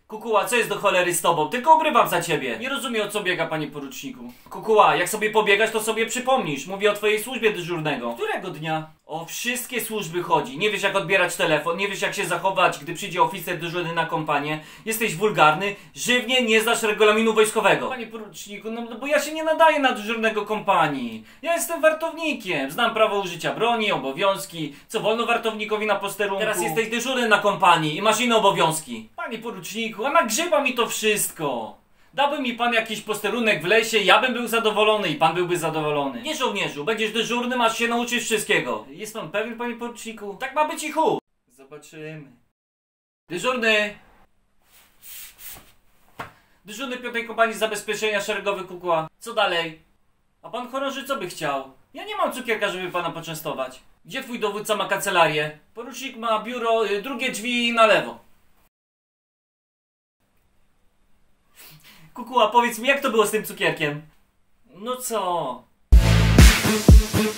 Kukuła, co jest do cholery z tobą? Tylko obrywam za ciebie. Nie rozumiem, o co biega, panie poruczniku. Kukuła, jak sobie pobiegasz, to sobie przypomnisz. Mówię o twojej służbie dyżurnego. Którego dnia? O wszystkie służby chodzi. Nie wiesz, jak odbierać telefon, nie wiesz, jak się zachować, gdy przyjdzie oficer dyżurny na kompanię. Jesteś wulgarny, żywnie nie znasz regulaminu wojskowego. Panie poruczniku, no bo ja się nie nadaję na dyżurnego kompanii. Ja jestem wartownikiem. Znam prawo użycia broni, obowiązki, co wolno wartownikowi na posterunku. Teraz jesteś dyżurny na kompanii i masz inne obowiązki. Panie poruczniku, a nagrzyba mi to wszystko. Dałby mi pan jakiś posterunek w lesie, ja bym był zadowolony i pan byłby zadowolony. Nie, żołnierzu, będziesz dyżurnym, aż się nauczysz wszystkiego. Jest pan pewien, panie poruczniku? Tak ma być i chuj. Zobaczymy. Dyżurny! Dyżurny 5. kompanii zabezpieczenia szeregowy Kukuła. Co dalej? A pan chorąży co by chciał? Ja nie mam cukierka, żeby pana poczęstować. Gdzie twój dowódca ma kancelarię? Porucznik ma biuro, drugie drzwi na lewo. Kukuła, powiedz mi, jak to było z tym cukierkiem? No co?